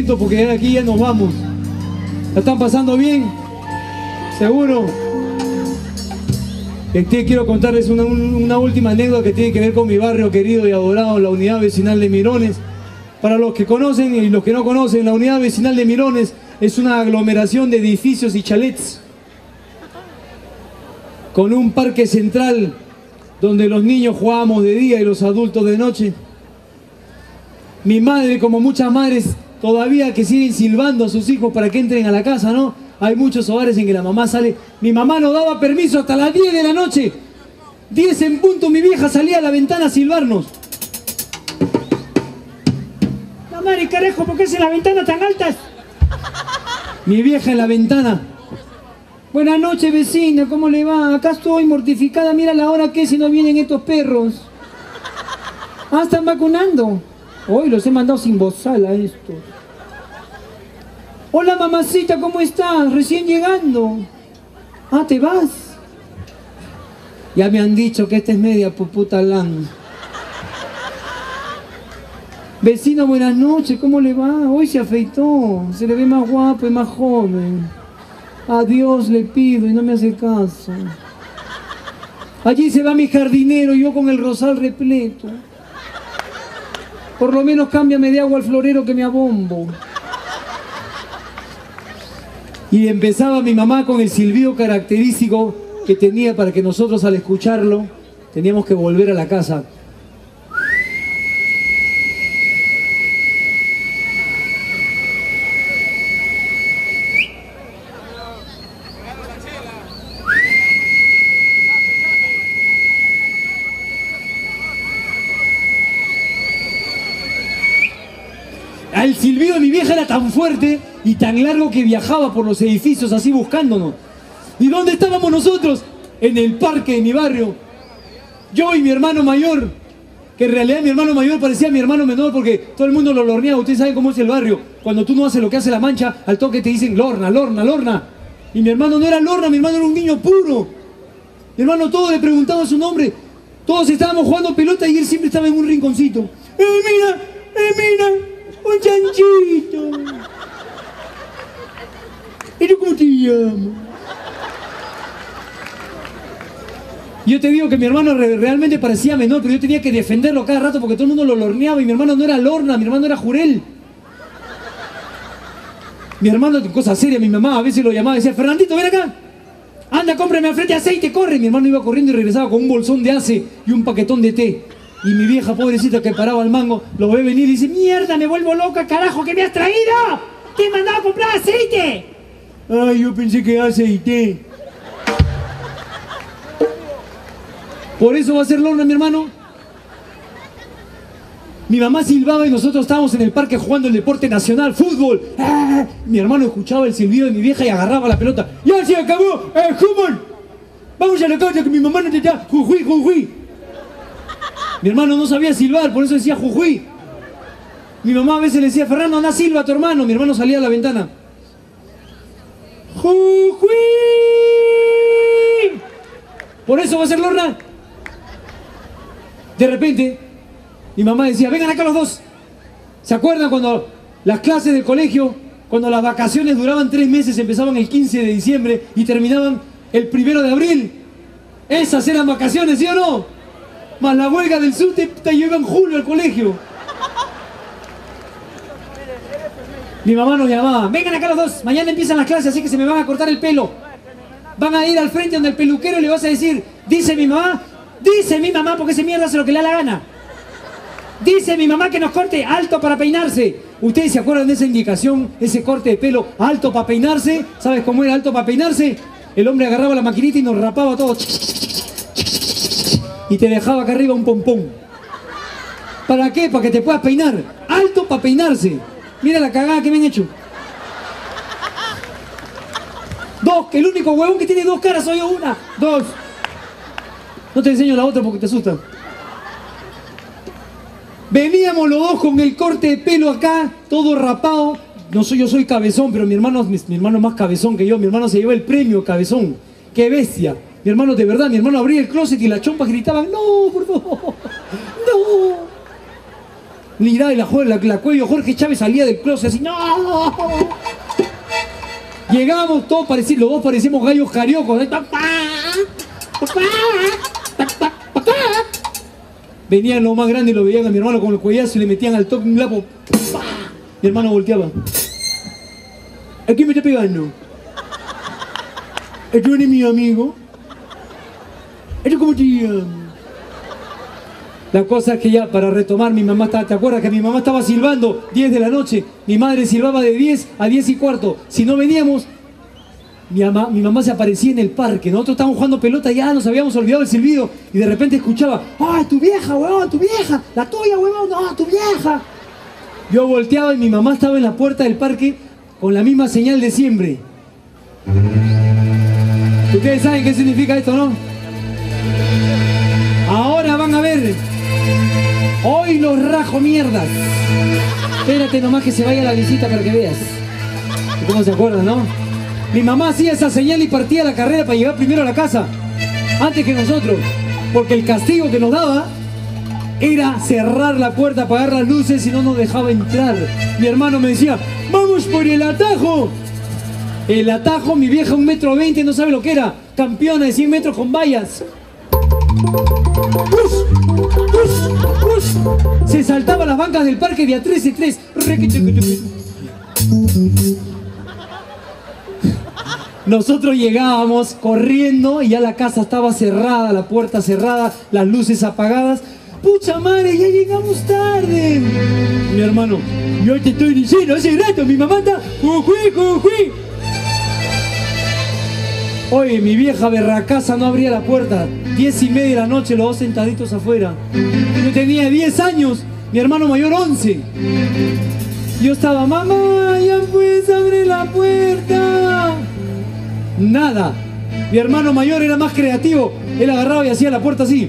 poquito porque aquí ya nos vamos. ¿La están pasando bien? ¿Seguro? Quiero contarles una última anécdota que tiene que ver con mi barrio querido y adorado, la unidad vecinal de Mirones. Para los que conocen y los que no conocen, la unidad vecinal de Mirones es una aglomeración de edificios y chalets con un parque central donde los niños jugábamos de día y los adultos de noche. Mi madre, como muchas madres todavía que siguen silbando a sus hijos para que entren a la casa, ¿no? Hay muchos hogares en que la mamá sale. Mi mamá no daba permiso hasta las 10 de la noche. 10 en punto, mi vieja salía a la ventana a silbarnos. No, madre, carajo, ¿por qué hacen las ventanas tan altas? Mi vieja en la ventana. Buenas noches, vecina, ¿cómo le va? Acá estoy mortificada, mira la hora que es si no vienen estos perros. Ah, están vacunando. Hoy los he mandado sin bozal a estos. Hola, mamacita, ¿cómo estás? Recién llegando. Ah, ¿te vas? Ya me han dicho que esta es media puputa lan. Vecino, buenas noches, ¿cómo le va? Hoy se afeitó, se le ve más guapo y más joven. A Dios le pido y no me hace caso. Allí se va mi jardinero y yo con el rosal repleto. Por lo menos cámbiame de agua al florero que me abombo. Y empezaba mi mamá con el silbido característico que tenía para que nosotros al escucharlo teníamos que volver a la casa. El silbido de mi vieja era tan fuerte y tan largo que viajaba por los edificios así buscándonos. ¿Y dónde estábamos nosotros? En el parque de mi barrio. Yo y mi hermano mayor, que en realidad mi hermano mayor parecía mi hermano menor porque todo el mundo lo lorneaba. Ustedes saben cómo es el barrio. Cuando tú no haces lo que hace la Mancha, al toque te dicen Lorna, Lorna, Lorna. Y mi hermano no era Lorna, mi hermano era un niño puro. Mi hermano todos le preguntaban su nombre. Todos estábamos jugando pelota y él siempre estaba en un rinconcito. Mira! ¡Un chanchito! ¿Y tú cómo te llamas? Yo te digo que mi hermano realmente parecía menor, pero yo tenía que defenderlo cada rato porque todo el mundo lo lorneaba y mi hermano no era Lorna, mi hermano era Jurel. Mi hermano, cosa seria, mi mamá a veces lo llamaba y decía, Fernandito, ven acá. Anda, cómprame al frente aceite, corre. Mi hermano iba corriendo y regresaba con un bolsón de ace y un paquetón de té. Y mi vieja pobrecita que paraba al mango, lo ve venir y dice, mierda, me vuelvo loca, carajo, ¿qué me has traído? ¿Te he mandado a comprar aceite? Ay, yo pensé que aceite. Por eso va a ser Lorna, mi hermano. Mi mamá silbaba y nosotros estábamos en el parque jugando el deporte nacional, fútbol. ¡Ah! Mi hermano escuchaba el silbido de mi vieja y agarraba la pelota. ¡Ya se acabó! ¡Come on! Vamos a la casa que mi mamá no te da. ¡Jujuy, jujuy! Mi hermano no sabía silbar, por eso decía Jujuy. Mi mamá a veces le decía, Fernando, anda silba a tu hermano. Mi hermano salía a la ventana. ¡Jujuy! Por eso va a ser Lorna. De repente, mi mamá decía, vengan acá los dos. ¿Se acuerdan cuando las clases del colegio, cuando las vacaciones duraban 3 meses, empezaban el 15 de diciembre y terminaban el 1 de abril? Esas eran vacaciones, ¿sí o no? Más la huelga del sur te lleva en julio al colegio. Mi mamá nos llamaba, vengan acá los dos, mañana empiezan las clases, así que se me van a cortar el pelo. Van a ir al frente donde el peluquero y le vas a decir, dice mi mamá, porque ese mierda hace lo que le da la gana. Dice mi mamá que nos corte alto para peinarse. ¿Ustedes se acuerdan de esa indicación, ese corte de pelo alto para peinarse? ¿Sabes cómo era alto para peinarse? El hombre agarraba la maquinita y nos rapaba todo. Y te dejaba acá arriba un pompón. ¿Para qué? Para que te puedas peinar. Alto para peinarse. Mira la cagada que me han hecho. Dos, que el único huevón que tiene 2 caras soy yo, una. 2. No te enseño la otra porque te asusta. Veníamos los dos con el corte de pelo acá, todo rapado. Yo soy cabezón, pero mi hermano es más cabezón que yo. Mi hermano se lleva el premio cabezón. ¡Qué bestia! Mi hermano, de verdad, mi hermano abría el closet y las chompas gritaban, ¡no, por favor! ¡No! miraba y la cuello Jorge Chávez salía del closet así, ¡no! Llegábamos todos parecidos, los dos parecíamos gallos cariocos, ¿eh? Venían los más grandes y lo veían a mi hermano con el cuellazo y le metían al toque un lapo. Mi hermano volteaba. ¿A quién me está pegando? ¿Esto no es mi amigo? ¿Esto cómo te llamas? La cosa es que ya, para retomar, mi mamá estaba, ¿te acuerdas que mi mamá estaba silbando 10 de la noche? Mi madre silbaba de 10 a 10 y cuarto. Si no veníamos, mi mamá se aparecía en el parque. Nosotros estábamos jugando pelota, ya nos habíamos olvidado el silbido y de repente escuchaba, ¡ay, tu vieja, huevón, tu vieja! ¡La tuya, huevón! ¡No, tu vieja! Yo volteaba y mi mamá estaba en la puerta del parque con la misma señal de siempre. Ustedes saben qué significa esto, ¿no? Ahora van a ver. Hoy los rajo mierdas. Espérate nomás que se vaya la visita para que veas. ¿Cómo se acuerdan, no? Mi mamá hacía esa señal y partía la carrera para llegar primero a la casa. Antes que nosotros. Porque el castigo que nos daba era cerrar la puerta, apagar las luces y no nos dejaba entrar. Mi hermano me decía, ¡vamos por el atajo! El atajo, mi vieja 1,20 m, no sabe lo que era. Campeona de 100 metros con vallas. Se saltaba las bancas del parque de a 3 en 3. Nosotros llegábamos corriendo y ya la casa estaba cerrada, la puerta cerrada, las luces apagadas. ¡Pucha madre, ya llegamos tarde! Mi hermano, yo te estoy diciendo hace rato, mi mamá está... ¡Jujuy! Oye, mi vieja berracaza no abría la puerta. 10:30 de la noche, los dos sentaditos afuera. Yo tenía 10 años, mi hermano mayor 11. Yo estaba, mamá, ya puedes abrir la puerta. Nada. Mi hermano mayor era más creativo. Él agarraba y hacía la puerta así.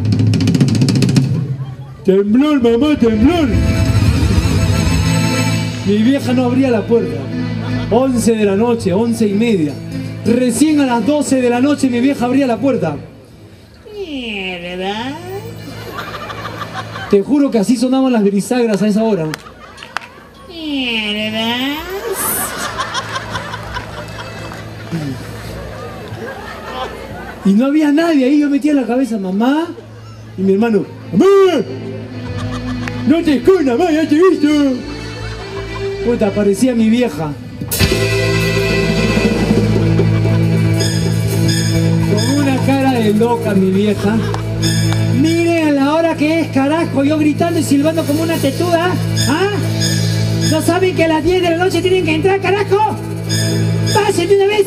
Temblor, mamá, temblor. Mi vieja no abría la puerta. 11 de la noche, 11:30. Recién a las 12 de la noche mi vieja abría la puerta. ¿Verdad? Te juro que así sonaban las bisagras a esa hora. ¿Verdad? Y no había nadie ahí, yo metía la cabeza, mamá, y mi hermano, ¡mamá! ¡No te escondas, mamá, ya te he visto! Puta, aparecía mi vieja. Con una cara de loca, mi vieja. Miren a la hora que es, carajo, yo gritando y silbando como una tetuda. ¿Ah? ¿No saben que a las 10 de la noche tienen que entrar, carajo? ¡Pasen de una vez!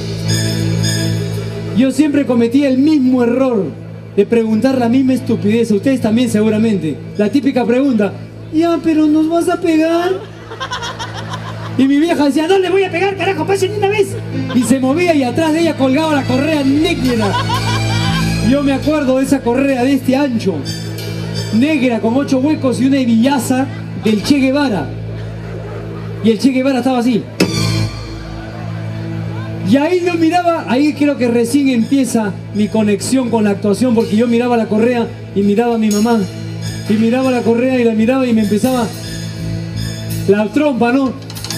Yo siempre cometía el mismo error de preguntar la misma estupidez. Ustedes también seguramente. La típica pregunta, ya, pero ¿nos vas a pegar? Y mi vieja decía, no le voy a pegar, carajo, pasen de una vez. Y se movía y atrás de ella colgaba la correa negra. Yo me acuerdo de esa correa de este ancho, negra con 8 huecos y una hebillaza del Che Guevara. Y el Che Guevara estaba así. Y ahí yo miraba, ahí creo que recién empieza mi conexión con la actuación, porque yo miraba la correa y miraba a mi mamá. Y miraba la correa y la miraba y me empezaba la trompa, ¿no?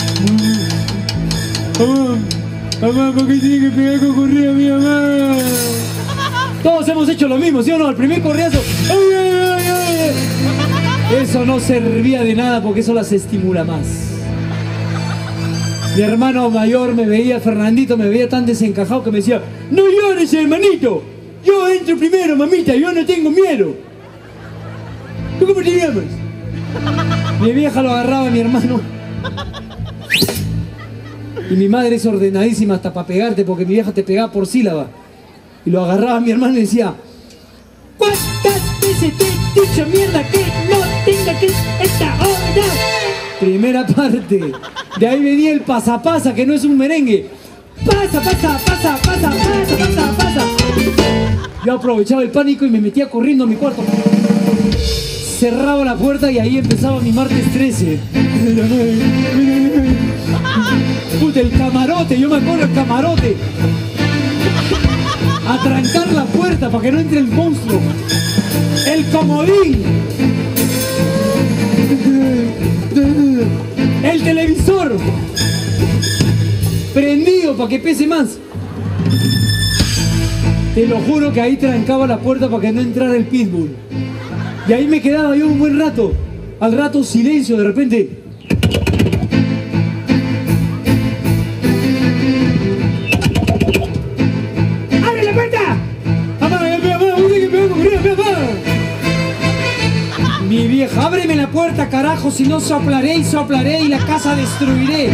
Mamá, ¿por qué tiene que pegar con correa a mi mamá? Todos hemos hecho lo mismo, ¿sí o no? El primer correazo. ¡Ay, ay, ay, ay! Eso no servía de nada porque eso las estimula más. Mi hermano mayor me veía, Fernandito, me veía tan desencajado que me decía, no llores, hermanito, yo entro primero, mamita, yo no tengo miedo. ¿Tú cómo te llamas? Mi vieja lo agarraba a mi hermano. Y mi madre es ordenadísima hasta para pegarte, porque mi vieja te pegaba por sílaba. Y lo agarraba a mi hermano y decía, ¿cuántas veces te he dicho, mierda, que no tenga que esta hora? Primera parte. De ahí venía el pasapasa, que no es un merengue. Pasa, pasa, pasa, pasa, pasa, pasa, pasa. Yo aprovechaba el pánico y me metía corriendo a mi cuarto. Cerraba la puerta y ahí empezaba mi martes 13. Puta, el camarote, yo me acuerdo el camarote. A trancar la puerta para que no entre el monstruo. El comodín. televisor prendido para que pese más. Te lo juro que ahí trancaba la puerta para que no entrara el pitbull. Y ahí me quedaba yo un buen rato. Al rato silencio, de repente. ¡Abre la puerta! ¡Mamá, mi vieja, ábreme la puerta, carajo, si no soplaré y la casa destruiré.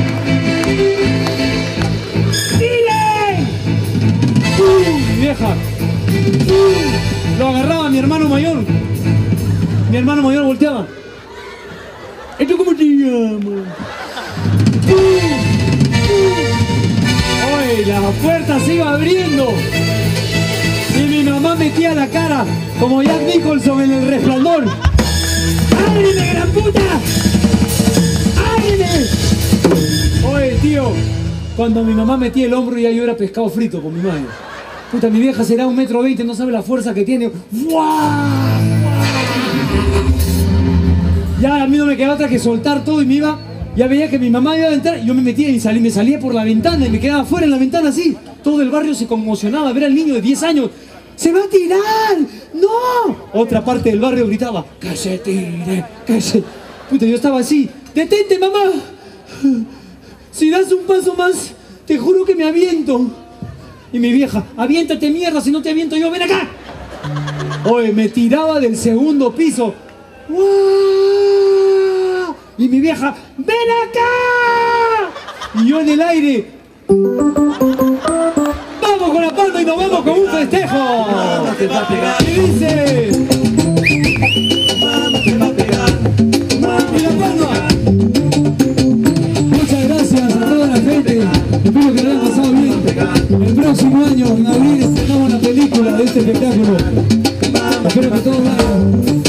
¡Tire! Mi vieja. Lo agarraba mi hermano mayor. Mi hermano mayor volteaba. ¿Esto cómo te llamas? ¡Oye! La puerta se iba abriendo. Y mi mamá metía la cara como Jack Nicholson en El Resplandor. ¡Ábreme, gran puta! ¡Ábreme! Oye, tío, cuando mi mamá metía el hombro ya yo era pescado frito con mi madre. Puta, mi vieja será 1,20 m, no sabe la fuerza que tiene. ¡Buah! Ya a mí no me quedaba otra que soltar todo y me iba. Ya veía que mi mamá iba a entrar y yo me metía y me salía por la ventana y me quedaba afuera en la ventana así. Todo el barrio se conmocionaba a ver al niño de 10 años. ¡Se va a tirar! ¡No! Otra parte del barrio gritaba, ¡que se tire! ¡Que se...! Puta, yo estaba así. ¡Detente, mamá! Si das un paso más, te juro que me aviento. Y mi vieja, aviéntate mierda, si no te aviento yo, ven acá. Oye, me tiraba del segundo piso. ¡Wow! Y mi vieja, ¡ven acá! Y yo en el aire. ¡Vamos con la palma y nos vamos con un festejo! Mamá te va a pegar. Y dice... Mamá te va a pegar. ¡Y la palma! Muchas gracias a toda la gente. Espero que lo hayan pasado bien. El próximo año, en abril, estrenamos la película de este espectáculo. Espero que todos vayan.